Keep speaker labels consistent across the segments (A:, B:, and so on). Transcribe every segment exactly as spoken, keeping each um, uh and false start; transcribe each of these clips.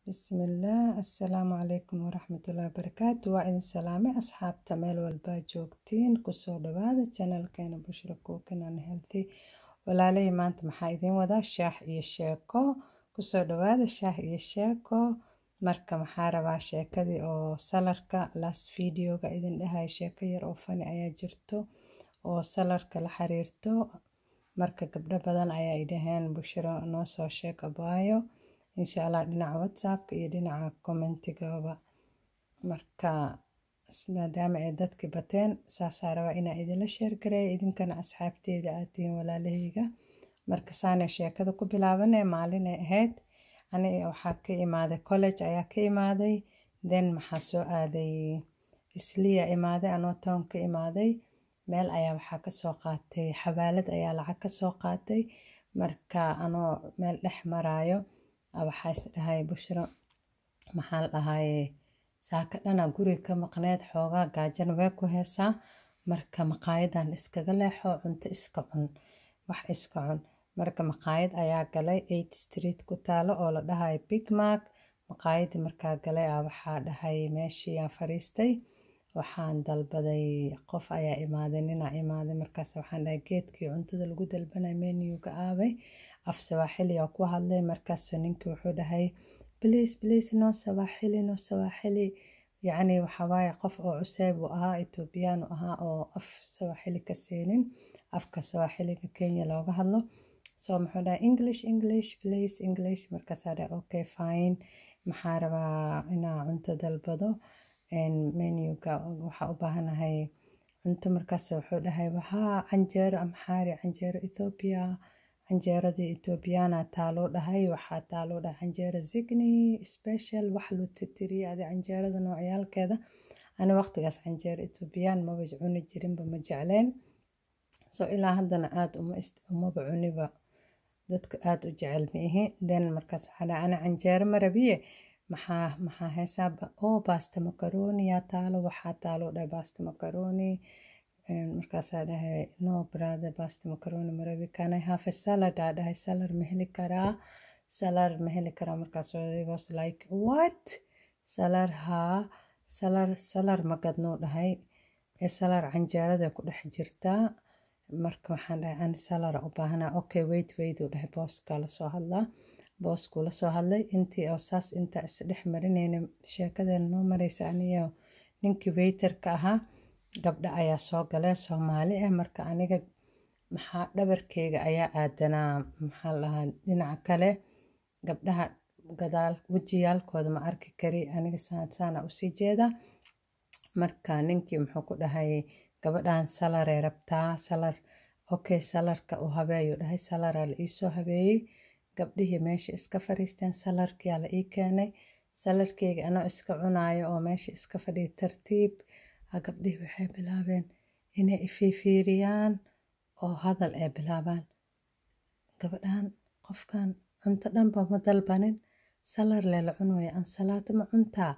A: بسم الله السلام عليكم ورحمة الله وبركاته. وإن سلامي أصحاب تميل والباجوكتين كسو دوادا channel كينا بشرة كوكين أن هيلثي ولا لي ما أنت محايدين ودا شاح إيه شاكو كسو دوادا شاح إيه شاكو marka maxaa rabaa sheekadii oo salarka last videoga idin dhahay sheeko yar oo fani ayaa jirto oo salarka la xiriirto marka gabdho badan ayaa idhaheen bushiro noo soo sheeg abaayo insha Allah dhinaca whatsappka iyo dhinaca commentigaba marka maadaama ay dadki bateen saasaa rabaa inaa idinla sheer gareeyo idinkana asxaabteeda aad tihiin walaalahayga marka saane sheekada ku bilaabanee maalin ay ahayd aniga waxaa ka imaaday college ayaa ka imaaday then maxaa soo aaday isliya imaaday anoo town ka imaaday meel ayaa waxaa ka soo qaatay xawaalad ayaa lacag ka soo qaatay marka anoo meel dhex maraayo waxaa is dhahay bushro maxaa la dhahaye saaka dhana guriga ka maqneed xoogaa gaajana way ku heesaa marka maqaayadan iskaga leexo cunto iska cun wax iska cun marka maqaayad ayaa galay eight street ku taalo oo la dhahay Big Mac maqaayadii markaa galay ah waxaa dhahay meeshii aan fariistay waxaan dalbaday qof ayaa imaaday ninaa imaaday markaas waxaan dhahay geedkii cuntada lagu dalbanay menuga aaway af Swahili oo ku hadlay markaas ninkii wuxuu dhahay please please no Swahili no Swahili yacni waxa waaye qof oo cusub u ahaa Ethiopian ahaa oo af Swahili ka seenin afka Swahiliga Kenya looga hadlo so maxuu dhahay English English please English markaas aad okay fine maxaa rabaa inaa cunto dalbado menuga waxa u baahanahay cunto markaas wuxuu dhahay waxaa canjeero amxaari canjeero Ethiopia canjeeradii Ethiopiana taalo dhahay waxaa taalo dhahay canjeero zigni special wax loo tirtiriyay adi canjeerada noocyaalkeeda ana waqtigaas canjeero Ethiopian ma waj cuni jirinba ma jecleen so ilaa haddana aad uma uma cuniba dadka aad u jecel miihi then markaas waxaa dhahay ana canjeero ma rabiye maxaa maxaa heesaa oo pasta macaroni yaa taalo waxaa taalo dhahay pasta macaroni markaasaa dhahay no brother pasta macaroni ma rabi can I have a salad aa dhahay salad ma heli karaa salad ma heli karaa markaas he was like what salad haa salad salad ma gadnoo dhahay ee salad canjeerada ku dhex jirtaa marka waxaan dhahay aan salad u baahanaa okay wait wait uu dhahay booska la soo hadlaa boosku la soo hadlay intii oo saas inta is dhex marinayna sheekadeena noo maraysa aniyo ninkii waiterka ahaa gabdha ayaa soo galeen Soomaali ah marka aniga maxaa dhabarkeyga ayaa aadanaa maxaa lahaa dhinaca kale gabdhaha gadaal wajiyaalkooda ma arki kari aniga saan saana u sii jeeda marka ninkii muxuu ku dhahay gabadhan salar ay rabtaa salar okay salarka u habeeyo dhahay salar la ii soo habeeyay gabdhihii meesha iska fariisteen salarkii la ii keenay salarkeyga anoo iska cunaayo oo meesha iska fadhiyo tartiib gabdhihii waxay bilaabeen inay ifiiriyaan oo hadal ay bilaabaan gabadhan qofkan cunto dhanba ma dalbanin salar le la cunooya ansalaato ma cuntaa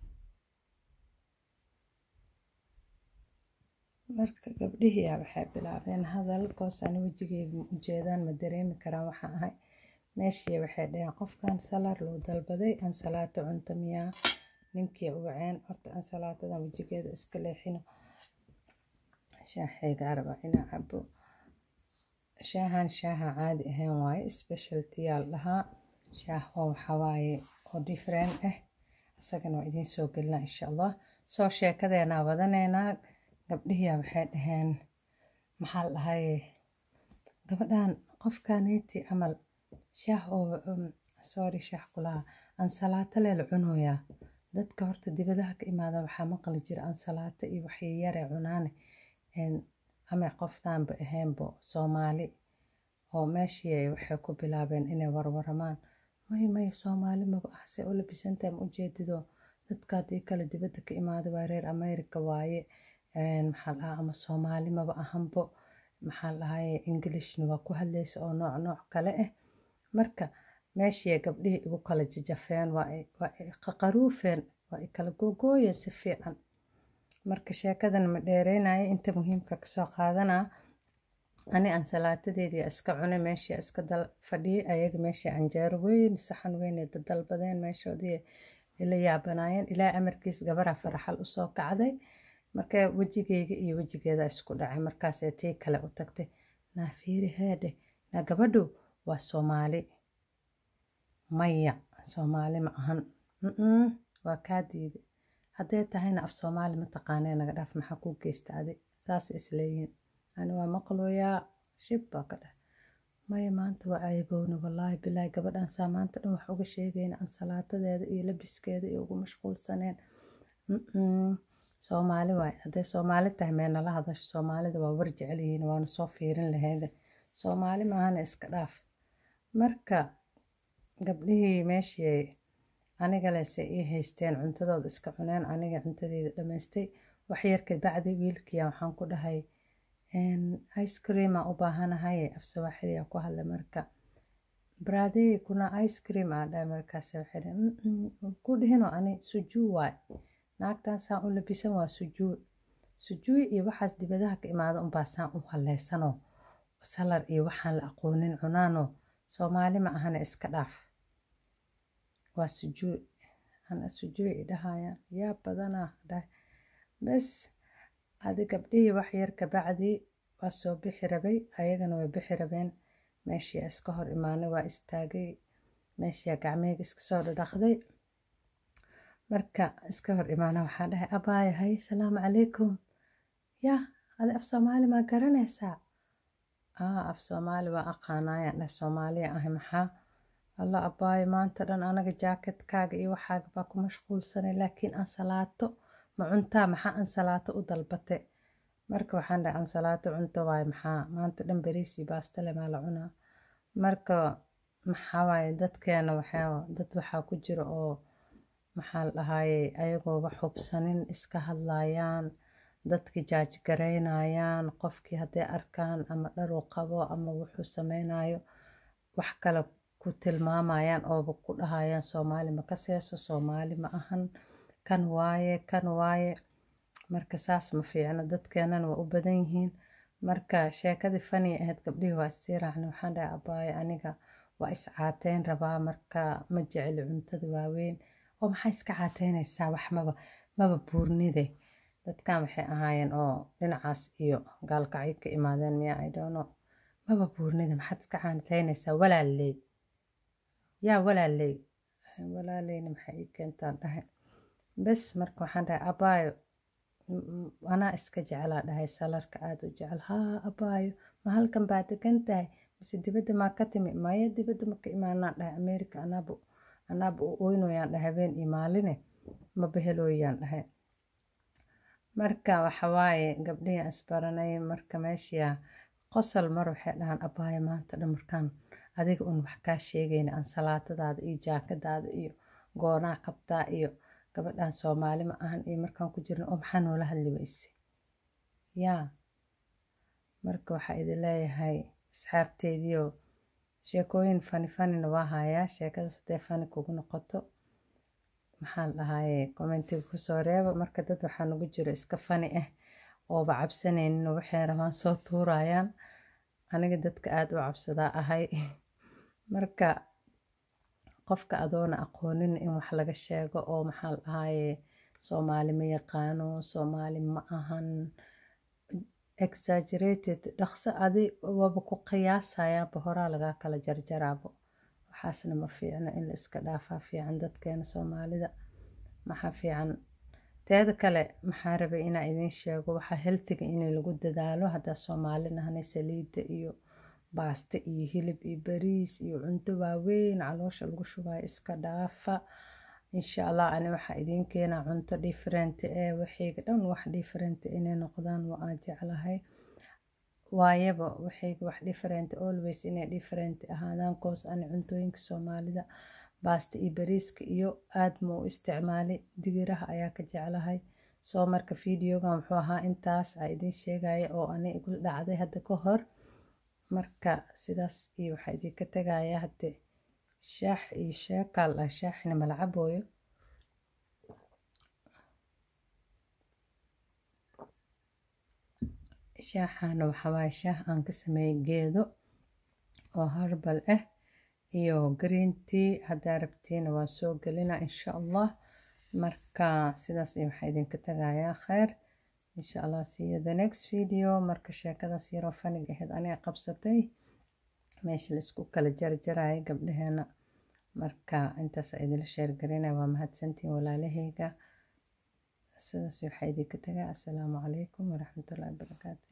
A: marka gabdhihii waxay bilaabeen hadal koos aan wajigeyga u jeedaan ma dareemi karaan waxa ahay meeshii waxay dhaheen qofkan salar loo dalbaday ansalaato cunto miyaa ninkii u waceen horta ansalaatada wajigeeda iska leexino shaahayga araba inaa cabo shaahan shaaha caadi ahayn waaye specialty yaal dhahaa shaah oo waxa waaye oo different ah asagana waa idiin soo gelinaa insha Allah soo sheekadeena wadaneynaa gabdhihii waxay dhaheen maxaa la dhahay gabadhan qofkaneeti amal shaah oo sorry shaah kulaha ansalaato le la cunooyaa dadka horta dibadaha ka imaada waxaa maqli jira ansalaato iyo wax yar ee cunaane ama qoftaanba ahaynbo Soomaali oo meeshii waxay ku bilaabeen inay warwaramaan may may Soomaali ma ah se u labisantaa ma ujeedido dadka hadii kale dibadda ka imaada waa reer America waaye maxaa la ama Soomaali ma ahanbo maxaa la dhahay Englishna waa ku hadlaysa oo nooc nooc kale ah marka meeshii gabdhihii igu kala jajafeen waa waa qaruufeen waa kala googooyeen si fiican marka sheekadan ma dheereynaayo inta muhiimka ka soo qaadanaa ani ansalaatadeedii iska cunay meeshii iska dal fadhiyay ayaga meeshii canjeero weyn saxan weyn ee dadalbadeen meeshoodii ila yaabanaayeen ilaa amarkiis gabaraa faraxal usoo kacday marka wejigeyga iyo wejigeeda isku dhacay markaasee tii kale u tagtay naa fiiri heedhe naa gabadhu waa Soomaali maya Soomaali ma ahan waa kaa diiday hadday tahayna af Soomaali ma taqaanee naga dhaaf maxaa kuu geysta adi saas isleeyiin ani waa maqlooyaa shib baa ka dheh maya maanta waa aayabowna wallaahi bilaahi gabadhan saa maanta dhan wax uga sheegayna ansalaatadeeda iyo labiskeeda iyo ugu mashquulsaneen Soomaali waay hadday Soomaali tahay mee nala hadasho Soomaalida waa war jecel yihiin waana soo fiirin laheeda Soomaali maahana iska dhaaf marka gabdhihii meeshii aniga lese ii haysteen cuntadooda iska cuneen aniga cuntadeeda dhamaystay wax yar ka bacdi wiilkiya waxaan ku dhahay ice cream aan u baahanahay af Swahili ku hadla marka brother kuna ice cream aan dhahay markaas waxay ku dhihino ani sujuu waay naagtan saan u labisan waa sujuu sujuu iyo waxaas dibadaha ka imaado un baa saan u haleysano salar iyo waxaan la aqoonin cunaano Soomaali ma ahana iska dhaaf waa sujuu ana sujuu idahayaan yaa badanaa dhahay bas adi gabdhihii wax yar ka bacdi waa soo bixi rabay ayagana way bixi rabeen meeshii iska hor imaanay waa istaagay meeshii gacmeyga iska soo dhaqday marka iska hor imaana waxaan dhahay abaay hay salaamu calaykum yaa adi af Soomaali ma garanaysaa aa af Soomaali waa aqaanayaan dhahay Soomaaliya ahay maxaa alla abaay maanta dhan anaga jaaketkaaga iyo waxaaga baa ku mashquulsanay laakiin ansalaato ma cuntaa maxaa ansalaato u dalbatay marka waxaan dhahay ansalaato cunto waay maxaa maanta dhan bariisi baasto le maa la cunaa marka maxaa waaye dadkeena waxaa dad waxaa ku jira oo maxaa la dhahayay ayagoo wax hubsanin iska hadlayaan dadki jaaj garaynayaan qofkii hadday arkaan ama dhar uu qabo ama wuxuu sameynayo wax kale ku tilmaamayaan ooba ku dhahayaan Soomaali ma ka seeso Soomaali ma ahan kan waaye kan waaye marka saas ma fiicna dadkeenana waa u badan yihiin marka sheekadii fani ahayd gabdhihii waa isii raacnay waxaan dhahay abaay aniga waa is caateyn rabaa marka ma jecli cuntada waaweyn oo maxaa iska caateynaysaa wax maba maba buurnide dadkan waxay ahaayeen oo dhinacaas iyo gaalkacyo ka imaadeen miya I don't know maba buurnide maxaad iska caateynaysaa walaaley yaa walaaley walaaleyna maxay ii keentaan dhahay bas marka waxaan dhahay abaayo anaa iska jeclaa dhahay salarka aad u jecel haa abaayo ma halkan baa degan tahay mise dibadda maa ka timi maya dibadda ma ka imaanaan dhahay America anaabu anaabu u oynoyaan dhahay habeen iyo maaline ma behelooyaan dhahay marka waxa waaye gabdhihii isbaranay marka meeshiya qosol mar waxay dhahaan abaayo maanta dhan markaan adiga un wax kaa sheegayna ansalaatadaada iyo jaakadaada iyo goonaa qabtaa iyo gabadhan Soomaali ma ahan iyo markaan ku jirno oo maxaa noola hadli weyse yaa marka waxaa idin leeyahay asxaabteediio sheekooyin fani fanina waa hayaa sheekada hadday fani kugu noqoto maxaa la dhahaye commentiga kusoo reeba marka dad waxaa nagu jiro iska fani ah ooba cabsanaynin waxay rabaan soo tuurayaan aniga dadka aad u cabsadaa ahay marka qofka adoona aqoonin in wax laga sheego oo maxaa la dhahaye Soomaali ma yaqaano Soomaali ma ahan exaggerated dhaqso adi waba ku qiyaasayaanba horaa lagaa kala jarjaraabo waxaasna ma fiicna in la iska dhaafaa fiican dadkeena Soomaalida maxaa fiican teeda kale maxaa rabay inaa idin sheego waxaa healthiga in lagu dadaalo haddaa Soomaali nahanay saliida iyo baasto iyo hilib iyo bariis iyo cunto waaweyn caloosha lagu shubayo iska dhaafa insha Allah ani waxaa idin keenaa cunto different ee waxayga dhan wax different inay noqdaan waa jeclahay waayaba waxayga wax different always inay different ahaadaan koos ani cuntooyinka Soomaalida baasto iyo bariiska iyo aad ma u isticmaali digiraha ayaa ka jeclahay soo marka videogan wuxuu ahaa intaas ay idin sheegaya oo ani igu dhacday hadda ka hor marka sidaas iyo waxa idinka tagaya hadde shaax iyo sheekal ah shaaxna malcabooyo shaaxana waxaa waaye shaah aan ka sameeyey geedo oo herbal ah iyo green tea. haddaa rabtiina waa soo gelina insha allah. marka sidaas iyo waxaa idinka tagayaa khayr insha allah. see you the next video. marka sheekadaas yaroo fanig ahayd aniga qabsatay meesha la isku kala jarjaraya gabdhaheena. marka intaas idinla sheer garinaya. waa mahadsantiin walaalahayga. sidaas waxaa idinka tagaa. assalaamu calaykum waraxmatullaahi wabarakaatu.